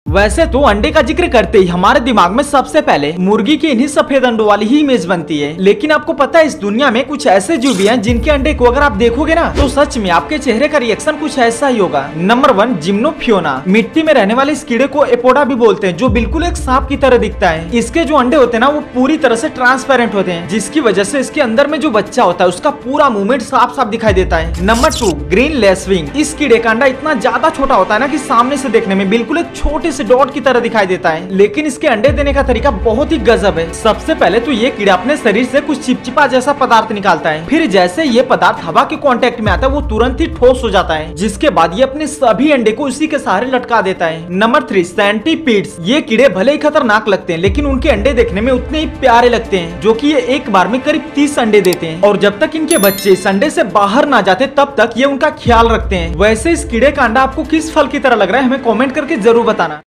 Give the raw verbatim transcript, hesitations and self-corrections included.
वैसे तो अंडे का जिक्र करते ही हमारे दिमाग में सबसे पहले मुर्गी के इन्हीं सफेद अंडों वाली ही इमेज बनती है, लेकिन आपको पता है इस दुनिया में कुछ ऐसे जीव भी हैं जिनके अंडे को अगर आप देखोगे ना तो सच में आपके चेहरे का रिएक्शन कुछ ऐसा ही होगा। Number one, gymnophiona. मिट्टी में रहने वाले इस कीड़े को एपोडा भी बोलते हैं, जो बिल्कुल एक सांप की तरह दिखता है। इसके जो अंडे होते हैं ना वो पूरी तरह से ट्रांसपेरेंट होते हैं, जिसकी वजह से इसके अंदर में जो बच्चा होता है उसका पूरा मूवमेंट साफ साफ दिखाई देता है। Number two, green lacewing. इस कीड़े का अंडा इतना ज्यादा छोटा होता है ना कि सामने से देखने में बिल्कुल एक छोटे से डॉट की तरह दिखाई देता है, लेकिन इसके अंडे देने का तरीका बहुत ही गजब है। सबसे पहले तो ये कीड़ा अपने शरीर से कुछ चिपचिपा जैसा पदार्थ निकालता है, फिर जैसे ये पदार्थ हवा के कांटेक्ट में आता है वो तुरंत ही ठोस हो जाता है, जिसके बाद ये अपने सभी अंडे को उसी के सहारे लटका देता है। Number three, centipedes. ये कीड़े भले ही खतरनाक लगते हैं लेकिन उनके अंडे देखने में उतने ही प्यारे लगते हैं, जो कि ये एक बार में करीब तीस अंडे देते हैं, और जब तक इनके बच्चे इस अंडे से बाहर ना जाते तब तक ये उनका ख्याल रखते हैं। वैसे इस कीड़े का अंडा आपको किस फल की तरह लग रहा है हमें कमेंट करके जरूर बताना।